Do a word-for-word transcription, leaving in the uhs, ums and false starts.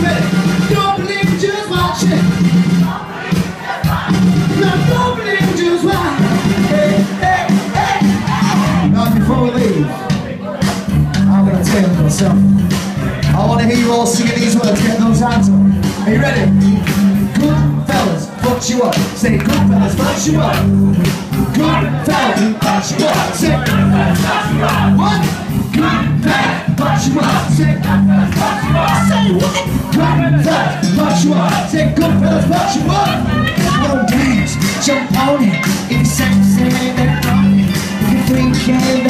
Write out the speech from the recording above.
ready? Don't believe, just watch it. Now don't believe, just watch it. Hey, hey, hey. Now before we leave, I'm gonna tell you something. I want to hear you all singing these words. Get those hands up. Are you ready? Good fellas, fuck you up. Say good fellas, fuck you up. Good fellas, fuck you up. Say good fellas, fuck you up. What? Good fellas, fuck you up. Say good fellas, fuck you up. Say what? Good fellas, fuck you up. Say good fellas, fuck you up. Come on, dance, jump on it. If you're sexy, then on it. If you're freaking.